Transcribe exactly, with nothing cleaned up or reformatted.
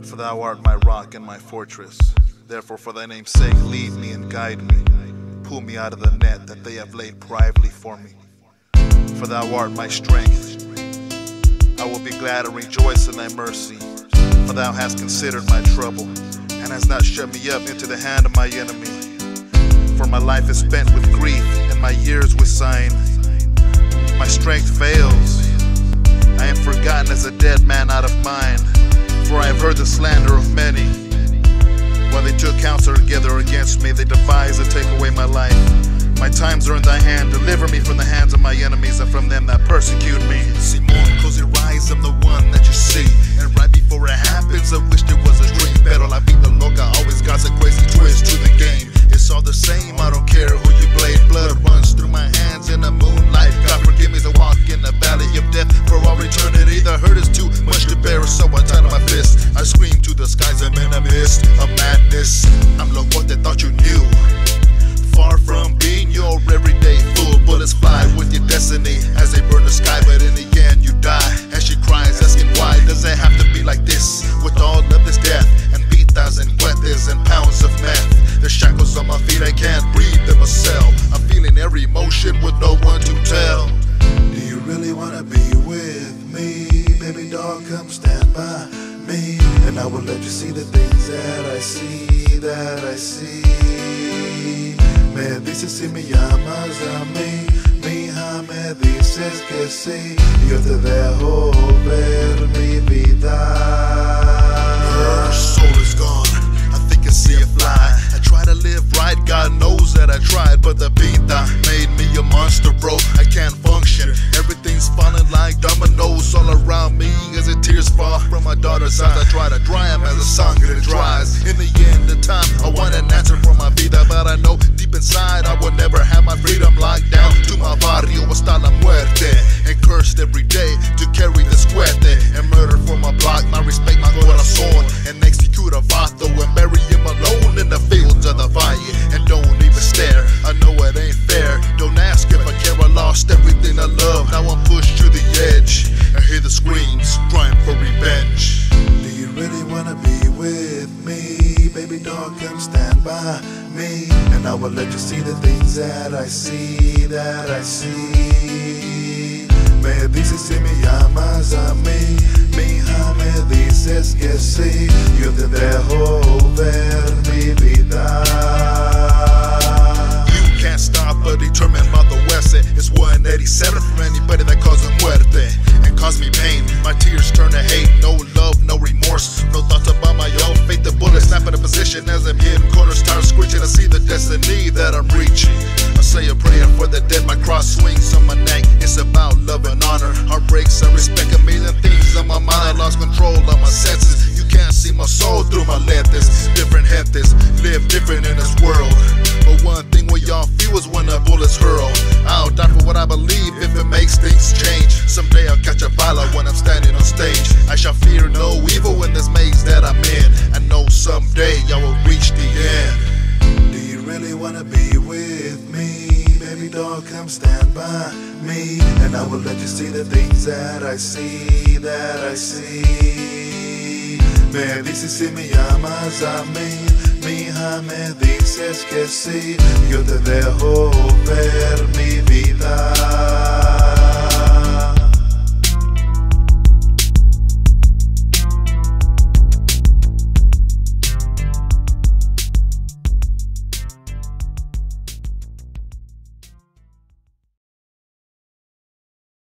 For thou art my rock and my fortress. Therefore for thy name's sake lead me and guide me. Pull me out of the net that they have laid privately for me. For thou art my strength. I will be glad and rejoice in thy mercy. For thou hast considered my trouble, and hast not shut me up into the hand of my enemy. For my life is spent with grief, and my years with sighing. My strength fails. I am forgotten as a dead man out of mind. For I have heard the slander of many. While they took counsel together against me, they devise to take away my life. My times are in thy hand. Deliver me from the hands of my enemies and from them that persecute me. Simon, close your eyes, I'm the one that you see. And right before it happens, I wished it was a dream. Pero la vida loca always got a crazy twist to the game. It's all the same, I don't care who you blame. Blood runs through my hands in the moonlight. God forgive me as I walk in the valley of death for all eternity. The hurt is too much to bear, so I tighten my fist. I scream to the skies, I'm in a mist of madness. I'm like what they thought you knew. Far from being your everyday fool. Bullets fly with your destiny as they burn the sky, but in the end you die. And she cries, asking why does it have to be like this? With all of this death and pitas and cuetes and pounds of meth. The shackles on my feet, I can't breathe in my cell. I'm feeling every emotion with no one to tell. Do you really wanna be with me? Baby dog, come stand by me, and I will let you see the things that I see, that I see. Me dices si me llamas a mí, mija, me dices que sí. Yo te dejo ver mi vida. Her soul is gone, I think I see it fly. I try to live right, God knows that I tried, but the pinta made me a monster, bro. I can't function, everything's falling like dominoes all around me as the tears fall from my daughter's eyes. I try to dry them as the sun that dries. In the end of time, I want an answer for my vida, but I know deep inside I will never have my freedom locked down to my barrio hasta la muerte, and cursed every day to carry this cuete and murder for my block. My respect, my corazón, and execute a vato and bury him alone in the fields of the valle. And don't even stare, I know it ain't fair. Don't ask if I care, I lost everything I love. Now I'm pushed to the edge. I hear the screams, crying for revenge. Do you really wanna be with me? Baby dog, come stand by me, and I will let you see the things that I see, that I see. Me dices si me llamas a mí, mija, me dices que sí. Yo te dejo ver mi vida. You can't stop a determined mother West. It's one eighty-seven for anybody that causes muerte and cause me pain. My tears turn to hate, no love, no remorse, no thoughts about my own fate. The bullet snap in a position as I'm hitting corners, tires screeching. I see the destiny that I'm reaching. I say a prayer for the dead, my cross swings on my neck. It's about love and honor, heartbreaks, I respect a million things on my mind. I lost control of my senses. You can't see my soul through my lentes. Different gentes live different in this world, but one thing we all feel is when the bullets hurl. I'll die for what I believe if it makes things change. Someday I'll catch a bala when I'm standing on stage. I shall fear no evil in this maze that I'm in. I know someday I will reach the end. Do you really wanna be with me? Baby dog, come stand by me, and I will let you see the things that I see, that I see. Me dices si me llamas a mí, mija, me dices que sí. Yo te dejo ver mi vida.